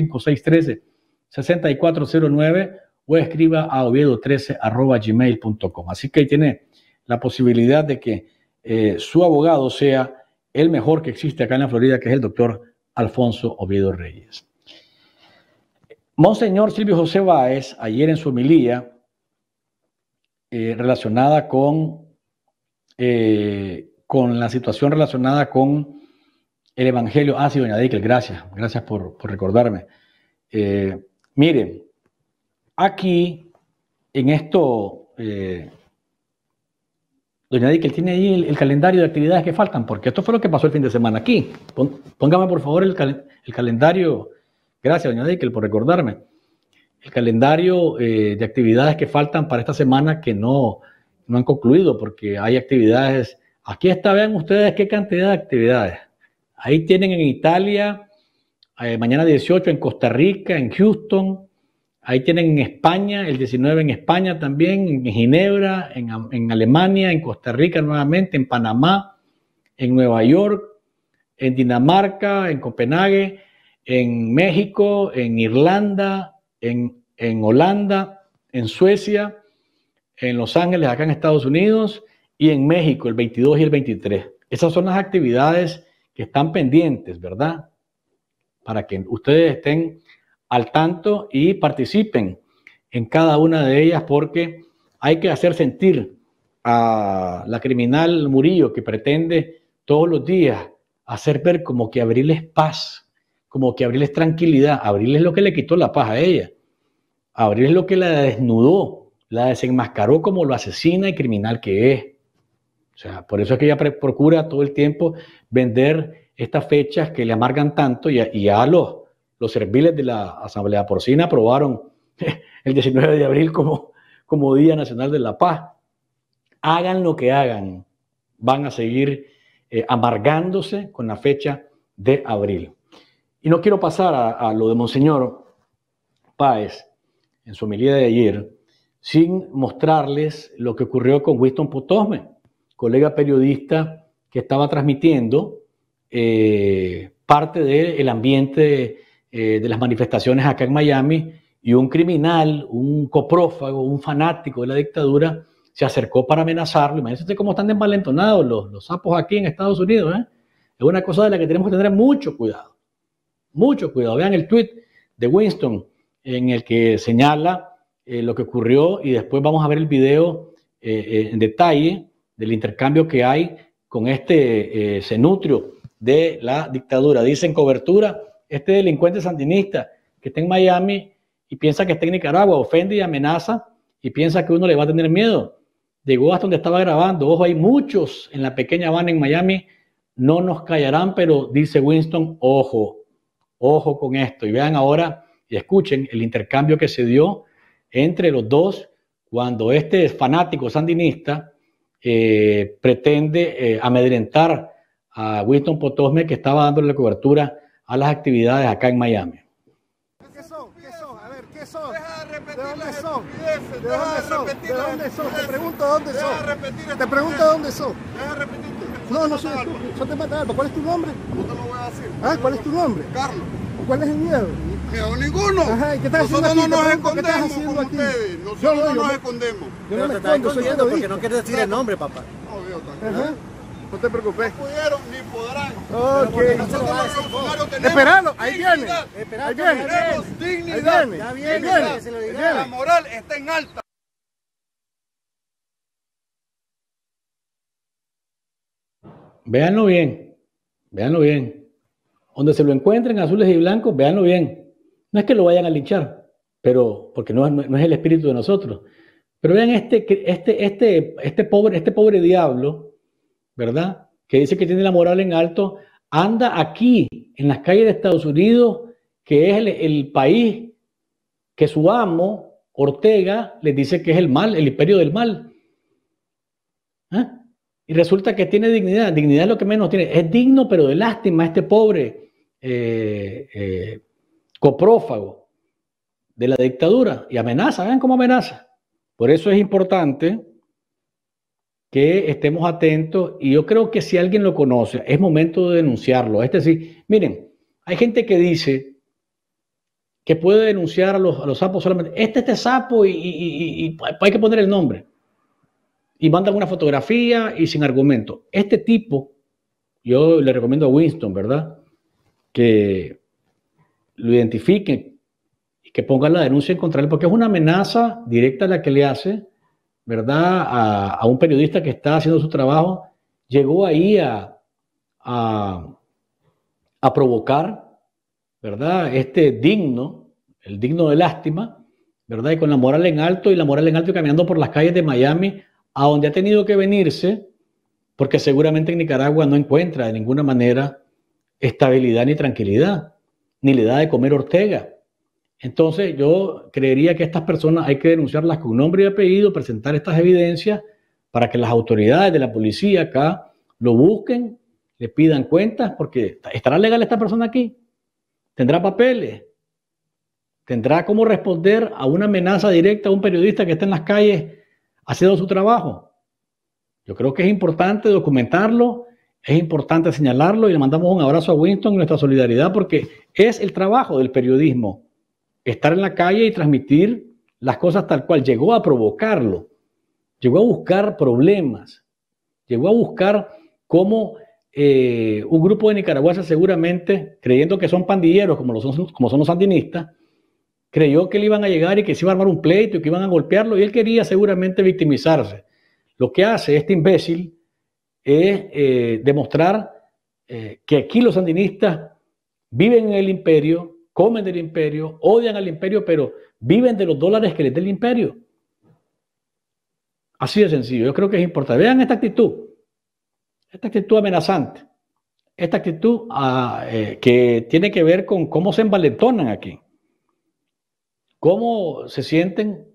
305-613-6409 o escriba a oviedo13@gmail.com. Así que ahí tiene la posibilidad de que su abogado sea el mejor que existe acá en la Florida, que es el doctor Alfonso Oviedo Reyes. Monseñor Silvio José Báez, ayer en su homilía relacionada con la situación relacionada con el Evangelio. Sí, doña Deikel, gracias por recordarme. Miren, aquí en esto, doña Deikel tiene ahí el calendario de actividades que faltan, porque esto fue lo que pasó el fin de semana aquí. Póngame por favor el calendario. Gracias, doña Deikel, por recordarme. El calendario de actividades que faltan para esta semana que no han concluido, porque hay actividades. Aquí está, vean ustedes qué cantidad de actividades. Ahí tienen en Italia, mañana 18 en Costa Rica, en Houston. Ahí tienen en España, el 19 en España también, en Ginebra, en Alemania, en Costa Rica nuevamente, en Panamá, en Nueva York, en Dinamarca, en Copenhague, en México, en Irlanda, en Holanda, en Suecia, en Los Ángeles, acá en Estados Unidos, y en México, el 22 y el 23. Esas son las actividades que están pendientes, ¿verdad? Para que ustedes estén al tanto y participen en cada una de ellas, porque hay que hacer sentir a la criminal Murillo, que pretende todos los días hacer ver como que Abril es paz, como que Abril es tranquilidad. Abril es lo que le quitó la paz a ella. Abril es lo que la desnudó, la desenmascaró como lo asesina y criminal que es. O sea, por eso es que ella procura todo el tiempo vender estas fechas que le amargan tanto, y ya los serviles de la Asamblea Porcina aprobaron el 19 de abril como Día Nacional de la Paz. Hagan lo que hagan, van a seguir amargándose con la fecha de abril. Y no quiero pasar a lo de Monseñor Páez en su homilía de ayer sin mostrarles lo que ocurrió con Winston Potosme, colega periodista que estaba transmitiendo parte del ambiente de las manifestaciones acá en Miami, y un criminal, un coprófago, un fanático de la dictadura se acercó para amenazarlo. Imagínense cómo están envalentonados los sapos aquí en Estados Unidos, ¿eh? Es una cosa de la que tenemos que tener mucho cuidado. Mucho cuidado. Vean el tweet de Winston en el que señala lo que ocurrió, y después vamos a ver el video en detalle del intercambio que hay con este cenutrio de la dictadura. Dice en cobertura: este delincuente sandinista que está en Miami y piensa que está en Nicaragua, ofende y amenaza y piensa que uno le va a tener miedo. Llegó hasta donde estaba grabando. Ojo, hay muchos en la pequeña Habana en Miami. No nos callarán, pero dice Winston, ojo con esto. Y vean ahora y escuchen el intercambio que se dio entre los dos cuando este fanático sandinista pretende amedrentar a Winston Potosme, que estaba dándole cobertura a las actividades acá en Miami. ¿Qué son? A ver, ¿qué son? Deja de repetir las estupideces ¿De dónde sos? ¿De dónde sos? Te pregunto dónde sos. Te pregunto dónde sos. Deja repetirte. No, no soy tú. Yo te mato algo. ¿Cuál es tu nombre? No te lo voy a decir. Ah, ¿cuál es tu nombre? Carlos. ¿Cuál es el miedo? Miedo ninguno. Ajá, ¿y qué estás Nosotros haciendo no aquí? nos Te pregunto, ¿qué estás escondemos haciendo como aquí? ustedes. Nosotros Yo no nos me- escondemos. Yo no me Pero te estás escondo, soy escondiendo porque periodista. no quieres decir el nombre, papá. No, Dios, tranquilo. Ajá. No te preocupes. No pudieron ni podrán. Ok. Nosotros los revolucionarios tenemos Esperalo, ahí viene. dignidad. Ahí viene. Tenemos Ahí dignidad. viene. Ya viene, Ahí viene. que se lo diga. Ahí La viene. moral está en alta. Véanlo bien, véanlo bien. Donde se lo encuentren azules y blancos, véanlo bien. No es que lo vayan a linchar, pero porque no es el espíritu de nosotros. Pero vean este pobre diablo, ¿verdad? Que dice que tiene la moral en alto, anda aquí, en las calles de Estados Unidos, que es el país que su amo, Ortega, les dice que es el mal, el imperio del mal. ¿Ah? Y resulta que tiene dignidad. Dignidad es lo que menos tiene. Es digno, pero de lástima este pobre coprófago de la dictadura. Y amenaza, vean cómo amenaza. Por eso es importante que estemos atentos. Y yo creo que si alguien lo conoce, es momento de denunciarlo. Es decir, miren, hay gente que dice que puede denunciar a los sapos solamente. Este sapo y hay que poner el nombre. Y mandan una fotografía y sin argumento. Este tipo, yo le recomiendo a Winston, ¿verdad? Que lo identifiquen y que pongan la denuncia en contra de él, porque es una amenaza directa la que le hace, ¿verdad? A un periodista que está haciendo su trabajo. Llegó ahí a provocar, ¿verdad? El digno de lástima, ¿verdad? Y con la moral en alto, y la moral en alto caminando por las calles de Miami, a donde ha tenido que venirse, porque seguramente en Nicaragua no encuentra de ninguna manera estabilidad ni tranquilidad, ni le da de comer Ortega. Entonces yo creería que estas personas hay que denunciarlas con nombre y apellido, presentar estas evidencias para que las autoridades de la policía acá lo busquen, le pidan cuentas, porque ¿estará legal esta persona aquí? ¿Tendrá papeles? ¿Tendrá cómo responder a una amenaza directa a un periodista que está en las calles haciendo su trabajo? Yo creo que es importante documentarlo, es importante señalarlo, y le mandamos un abrazo a Winston y nuestra solidaridad, porque es el trabajo del periodismo, estar en la calle y transmitir las cosas tal cual. Llegó a provocarlo, llegó a buscar problemas, llegó a buscar cómo un grupo de nicaragüenses, seguramente creyendo que son pandilleros como son los sandinistas, creyó que le iban a llegar y que se iba a armar un pleito y que iban a golpearlo, y él quería seguramente victimizarse. Lo que hace este imbécil es demostrar que aquí los sandinistas viven en el imperio, comen del imperio, odian al imperio, pero viven de los dólares que les dé el imperio. Así de sencillo. Yo creo que es importante. Vean esta actitud amenazante, esta actitud que tiene que ver con cómo se envalentonan aquí. Cómo se sienten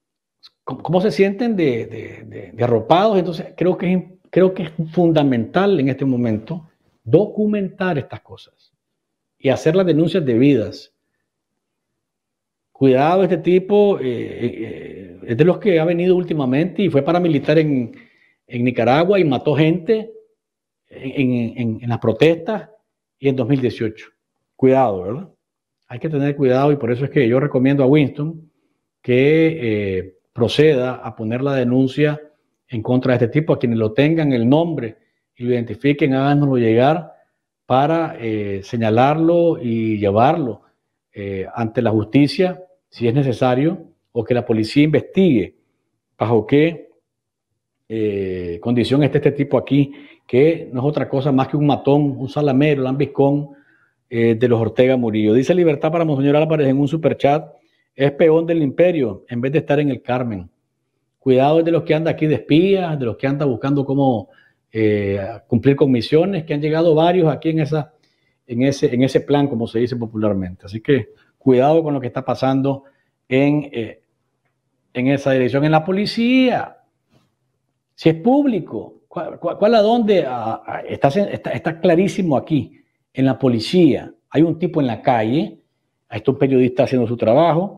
de arropados. Entonces creo que es fundamental en este momento documentar estas cosas y hacer las denuncias debidas. Cuidado, este tipo es de los que ha venido últimamente y fue paramilitar en Nicaragua y mató gente en las protestas y en 2018. Cuidado, ¿verdad? Hay que tener cuidado, y por eso es que yo recomiendo a Winston que proceda a poner la denuncia en contra de este tipo. A quienes lo tengan el nombre y lo identifiquen, háganoslo llegar para señalarlo y llevarlo ante la justicia si es necesario, o que la policía investigue bajo qué condición está este tipo aquí, que no es otra cosa más que un matón, un salamero, lambiscón de los Ortega Murillo. Dice Libertad para Monseñor Álvarez en un superchat: es peón del imperio en vez de estar en el Carmen. Cuidado de los que andan aquí de espías, de los que andan buscando cómo cumplir con misiones, que han llegado varios aquí en ese plan, como se dice popularmente. Así que cuidado con lo que está pasando en esa dirección. En la policía, si es público, ¿cuál a dónde? Está clarísimo aquí. En la policía hay un tipo en la calle, ahí está un periodista haciendo su trabajo,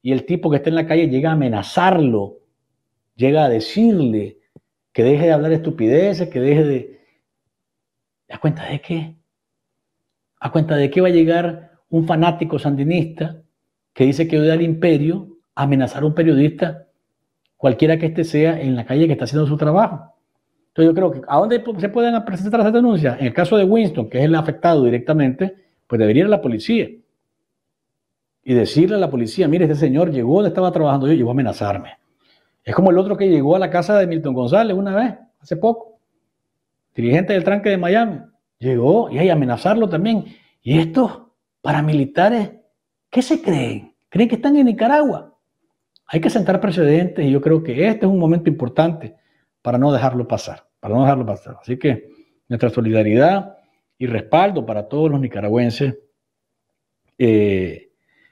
y el tipo que está en la calle llega a amenazarlo, llega a decirle que deje de hablar estupideces, que deje de... ¿A cuenta de qué? ¿A cuenta de qué va a llegar un fanático sandinista que dice que odia al imperio a amenazar a un periodista, cualquiera que éste sea, en la calle que está haciendo su trabajo? Entonces yo creo que ¿a dónde se pueden presentar esas denuncias? En el caso de Winston, que es el afectado directamente, pues debería ir a la policía y decirle a la policía, mire, este señor llegó donde estaba trabajando yo y llegó a amenazarme. Es como el otro que llegó a la casa de Milton González una vez, hace poco, dirigente del tranque de Miami, llegó y a amenazarlo también. Y estos paramilitares, ¿qué se creen? ¿Creen que están en Nicaragua? Hay que sentar precedentes y yo creo que este es un momento importante para no dejarlo pasar, Así que nuestra solidaridad y respaldo para todos los nicaragüenses y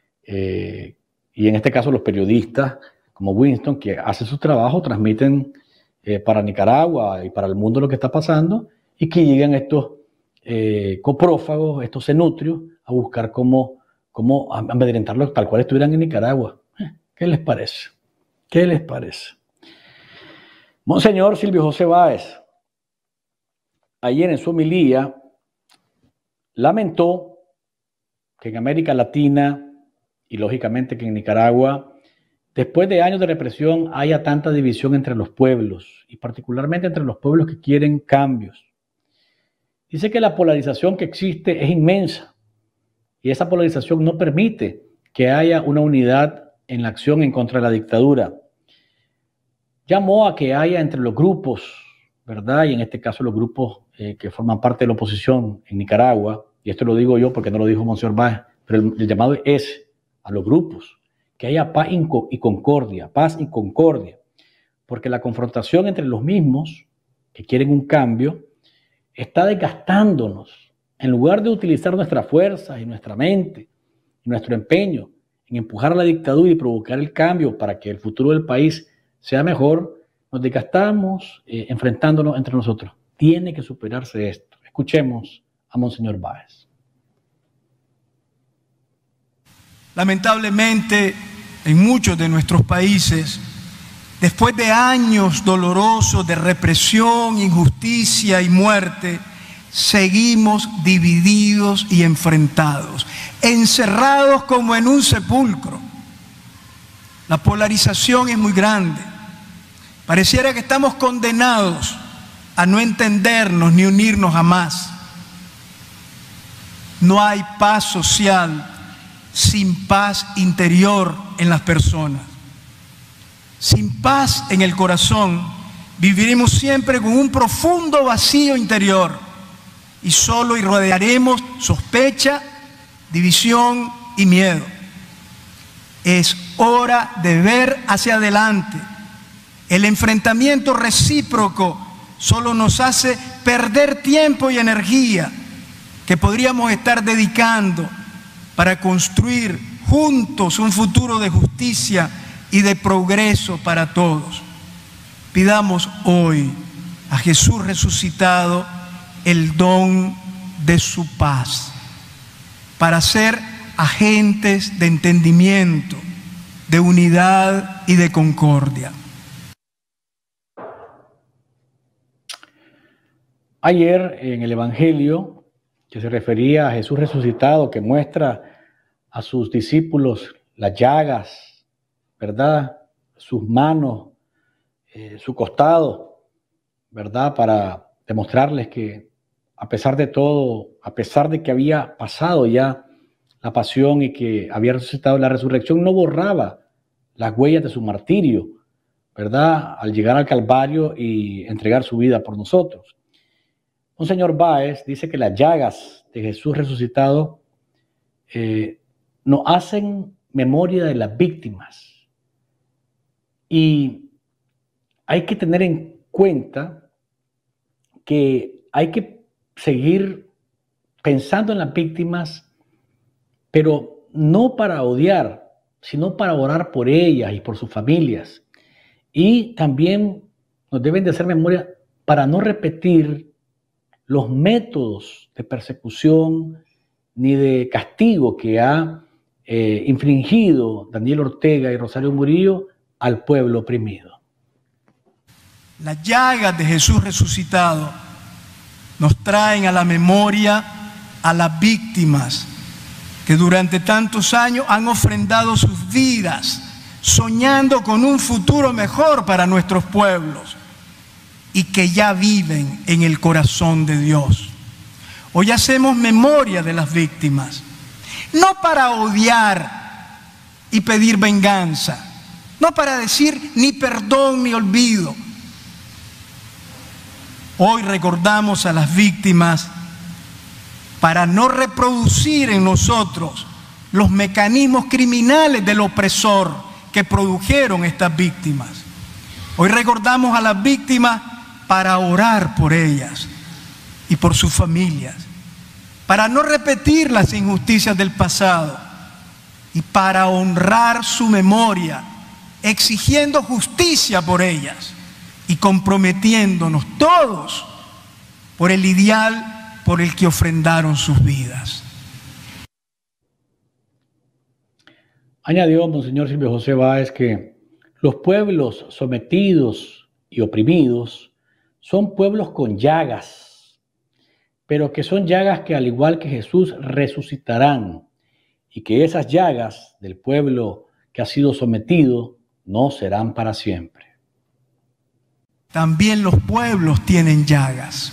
en este caso los periodistas como Winston, que hacen su trabajo, transmiten para Nicaragua y para el mundo lo que está pasando, y que llegan estos coprófagos, estos cenutrios, a buscar cómo amedrentarlos tal cual estuvieran en Nicaragua. ¿Qué les parece? ¿Qué les parece? Monseñor Silvio José Báez, ayer en su homilía, lamentó que en América Latina y lógicamente que en Nicaragua, después de años de represión, haya tanta división entre los pueblos y particularmente entre los pueblos que quieren cambios. Dice que la polarización que existe es inmensa y esa polarización no permite que haya una unidad en la acción en contra de la dictadura. Llamó a que haya entre los grupos, ¿verdad? Y en este caso los grupos que forman parte de la oposición en Nicaragua, y esto lo digo yo porque no lo dijo Monseñor Báez, pero el llamado es a los grupos, que haya paz y concordia, porque la confrontación entre los mismos que quieren un cambio está desgastándonos. En lugar de utilizar nuestra fuerza y nuestra mente y nuestro empeño en empujar a la dictadura y provocar el cambio para que el futuro del país sea mejor, nos desgastamos enfrentándonos entre nosotros. Tiene que superarse esto. Escuchemos a Monseñor Báez. Lamentablemente, en muchos de nuestros países, después de años dolorosos de represión, injusticia y muerte, seguimos divididos y enfrentados, encerrados como en un sepulcro. La polarización es muy grande. Pareciera que estamos condenados a no entendernos ni unirnos jamás. No hay paz social sin paz interior en las personas. Sin paz en el corazón, viviremos siempre con un profundo vacío interior y solo irradiaremos sospecha, división y miedo. Es hora de ver hacia adelante. El enfrentamiento recíproco solo nos hace perder tiempo y energía que podríamos estar dedicando para construir juntos un futuro de justicia y de progreso para todos. Pidamos hoy a Jesús resucitado el don de su paz para ser agentes de entendimiento, de unidad y de concordia. Ayer en el Evangelio, que se refería a Jesús resucitado, que muestra a sus discípulos las llagas, ¿verdad? Sus manos, su costado, ¿verdad? Para demostrarles que a pesar de todo, a pesar de que había pasado ya la pasión y que había resucitado, la resurrección no borraba las huellas de su martirio, ¿verdad? Al llegar al Calvario y entregar su vida por nosotros. Monseñor Báez dice que las llagas de Jesús resucitado nos hacen memoria de las víctimas. Y hay que tener en cuenta que hay que seguir pensando en las víctimas, pero no para odiar, sino para orar por ellas y por sus familias. Y también nos deben de hacer memoria para no repetir los métodos de persecución ni de castigo que ha infligido Daniel Ortega y Rosario Murillo al pueblo oprimido. Las llagas de Jesús resucitado nos traen a la memoria a las víctimas que durante tantos años han ofrendado sus vidas, soñando con un futuro mejor para nuestros pueblos y que ya viven en el corazón de Dios. Hoy hacemos memoria de las víctimas, no para odiar y pedir venganza, no para decir ni perdón ni olvido. Hoy recordamos a las víctimas para no reproducir en nosotros los mecanismos criminales del opresor que produjeron estas víctimas. Hoy recordamos a las víctimas para orar por ellas y por sus familias, para no repetir las injusticias del pasado y para honrar su memoria, exigiendo justicia por ellas y comprometiéndonos todos por el ideal por el que ofrendaron sus vidas. Añadió Monseñor Silvio José Báez que los pueblos sometidos y oprimidos son pueblos con llagas, pero que son llagas que al igual que Jesús resucitarán y que esas llagas del pueblo que ha sido sometido no serán para siempre. También los pueblos tienen llagas.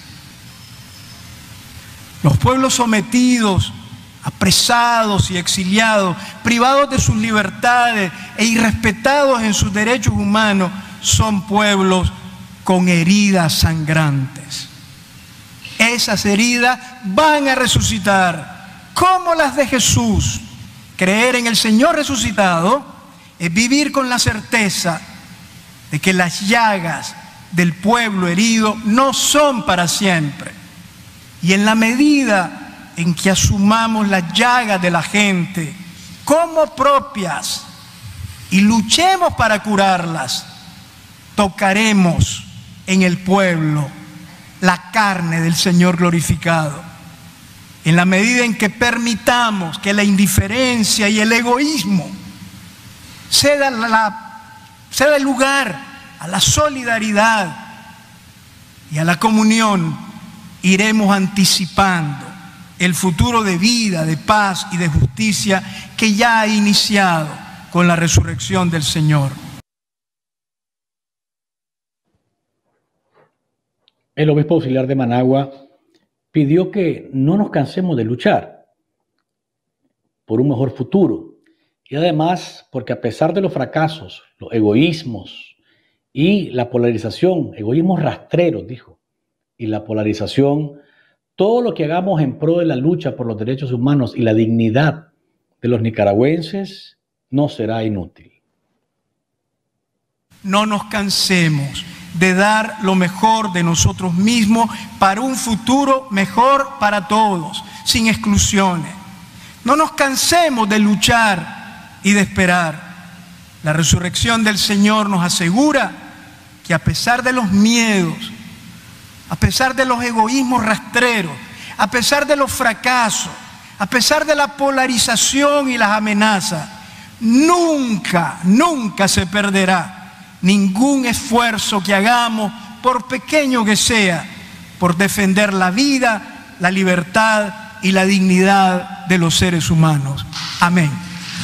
Los pueblos sometidos, apresados y exiliados, privados de sus libertades e irrespetados en sus derechos humanos, son pueblos con heridas sangrantes. Esas heridas van a resucitar, como las de Jesús. Creer en el Señor resucitado es vivir con la certeza de que las llagas del pueblo herido no son para siempre. Y en la medida en que asumamos las llagas de la gente como propias y luchemos para curarlas, tocaremos en el pueblo la carne del Señor glorificado. En la medida en que permitamos que la indiferencia y el egoísmo ceda lugar a la solidaridad y a la comunión, iremos anticipando el futuro de vida, de paz y de justicia que ya ha iniciado con la resurrección del Señor. El obispo auxiliar de Managua pidió que no nos cansemos de luchar por un mejor futuro y además porque a pesar de los fracasos, los egoísmos y la polarización, egoísmos rastreros, dijo, y la polarización, todo lo que hagamos en pro de la lucha por los derechos humanos y la dignidad de los nicaragüenses no será inútil. No nos cansemos de dar lo mejor de nosotros mismos para un futuro mejor para todos, sin exclusiones. No nos cansemos de luchar y de esperar. La resurrección del Señor nos asegura que a pesar de los miedos, a pesar de los egoísmos rastreros, a pesar de los fracasos, a pesar de la polarización y las amenazas, nunca se perderá ningún esfuerzo que hagamos, por pequeño que sea, por defender la vida, la libertad y la dignidad de los seres humanos. Amén.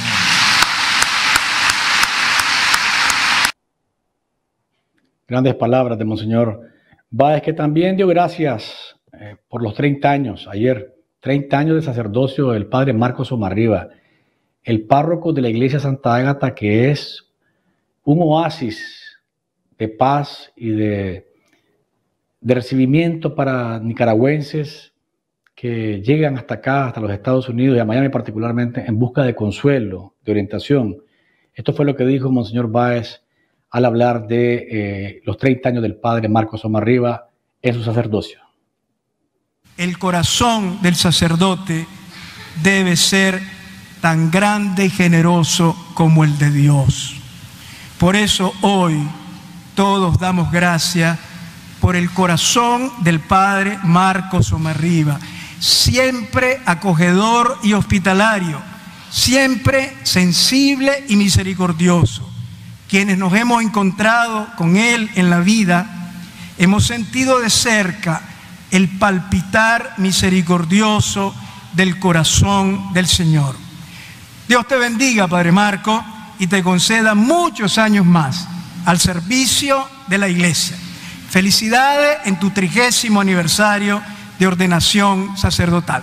Grandes palabras de Monseñor Báez, que también dio gracias por los 30 años, ayer, 30 años de sacerdocio del padre Marcos Somarriba, el párroco de la iglesia Santa Ágata, que es un oasis de paz y de recibimiento para nicaragüenses que llegan hasta acá, hasta los Estados Unidos y a Miami particularmente, en busca de consuelo, de orientación. Esto fue lo que dijo Monseñor Báez al hablar de los 30 años del padre Marcos Somarriba en su sacerdocio. El corazón del sacerdote debe ser tan grande y generoso como el de Dios. Por eso hoy todos damos gracias por el corazón del padre Marcos Somarriba, siempre acogedor y hospitalario, siempre sensible y misericordioso. Quienes nos hemos encontrado con Él en la vida, hemos sentido de cerca el palpitar misericordioso del corazón del Señor. Dios te bendiga, Padre Marco, y te conceda muchos años más al servicio de la Iglesia. Felicidades en tu 30º aniversario de ordenación sacerdotal.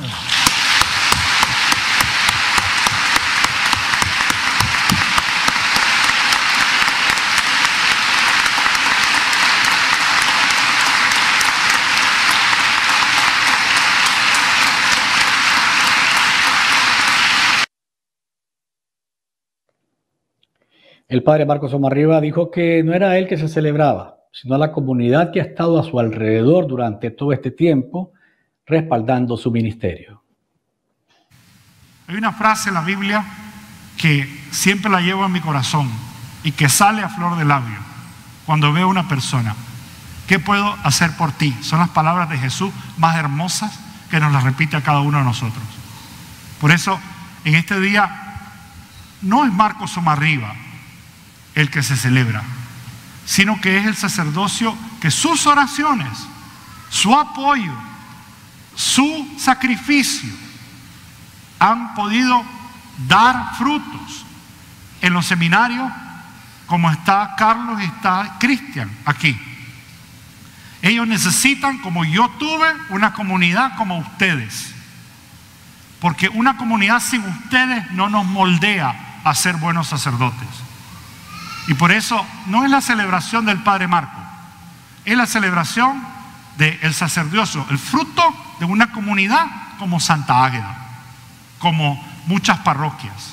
El padre Marcos Somarriba dijo que no era él que se celebraba, sino la comunidad que ha estado a su alrededor durante todo este tiempo, respaldando su ministerio. Hay una frase en la Biblia que siempre la llevo en mi corazón y que sale a flor de labio cuando veo a una persona. ¿Qué puedo hacer por ti? Son las palabras de Jesús más hermosas que nos las repite a cada uno de nosotros. Por eso, en este día, no es Marcos Somarriba el que se celebra, sino que es el sacerdocio que sus oraciones, su apoyo, su sacrificio han podido dar frutos en los seminarios, como está Carlos y está Cristian aquí. Ellos necesitan, como yo tuve, una comunidad como ustedes, porque una comunidad sin ustedes no nos moldea a ser buenos sacerdotes. Y por eso no es la celebración del Padre Marco, es la celebración del sacerdocio, el fruto de una comunidad como Santa Águeda, como muchas parroquias.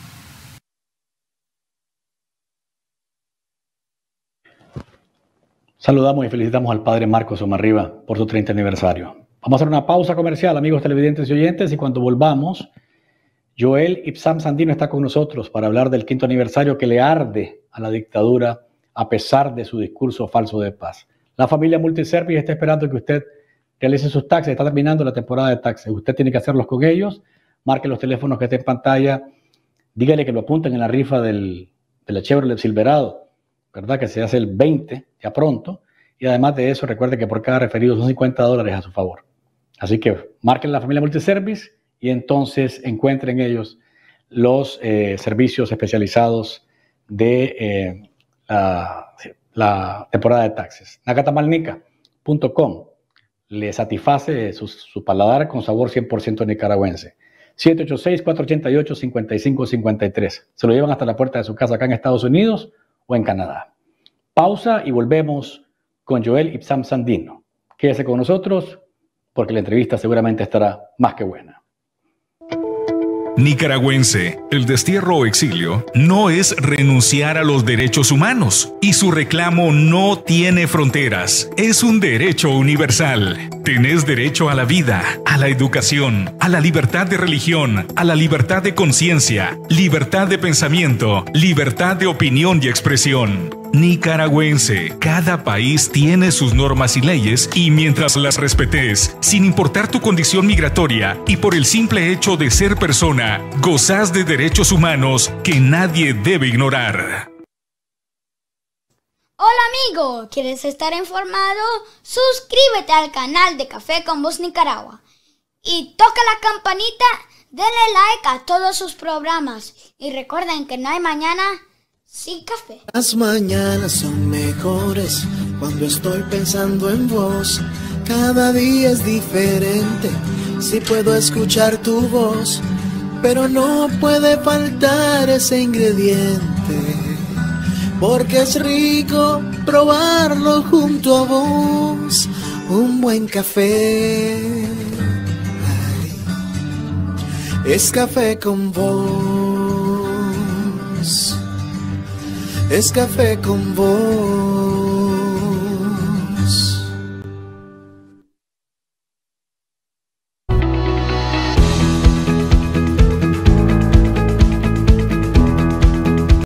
Saludamos y felicitamos al padre Marcos Somarriba por su 30 aniversario. Vamos a hacer una pausa comercial, amigos televidentes y oyentes, y cuando volvamos, Joel Ipsam Sandino está con nosotros para hablar del 5º aniversario que le arde a la dictadura a pesar de su discurso falso de paz. La familia Multiservice está esperando que usted realice sus taxes. Está terminando la temporada de taxes. Usted tiene que hacerlos con ellos. Marque los teléfonos que estén en pantalla. Dígale que lo apunten en la rifa de la Chevrolet Silverado, ¿verdad? Que se hace el 20, ya pronto. Y además de eso, recuerde que por cada referido son $50 a su favor. Así que marquen la familia Multiservice y entonces encuentren ellos los servicios especializados de la temporada de taxes. Nakatamalnica.com le satisface su paladar con sabor 100% nicaragüense. 786-488-5553. Se lo llevan hasta la puerta de su casa acá en Estados Unidos o en Canadá. Pausa y volvemos con Joel Ipsam Sandino. Quédese con nosotros porque la entrevista seguramente estará más que buena. Nicaragüense, el destierro o exilio no es renunciar a los derechos humanos y su reclamo no tiene fronteras. Es un derecho universal. Tenés derecho a la vida, a la educación, a la libertad de religión, a la libertad de conciencia, libertad de pensamiento, libertad de opinión y expresión. Nicaragüense, cada país tiene sus normas y leyes y mientras las respetes, sin importar tu condición migratoria y por el simple hecho de ser persona, gozás de derechos humanos que nadie debe ignorar. Hola amigo, ¿quieres estar informado? Suscríbete al canal de Café con Voz Nicaragua y toca la campanita, denle like a todos sus programas y recuerden que no hay mañana sin café. Las mañanas son mejores cuando estoy pensando en vos. Cada día es diferente si puedo escuchar tu voz, pero no puede faltar ese ingrediente, porque es rico probarlo junto a vos. Un buen café, ay, es Café con Vos. Es Café con Vos.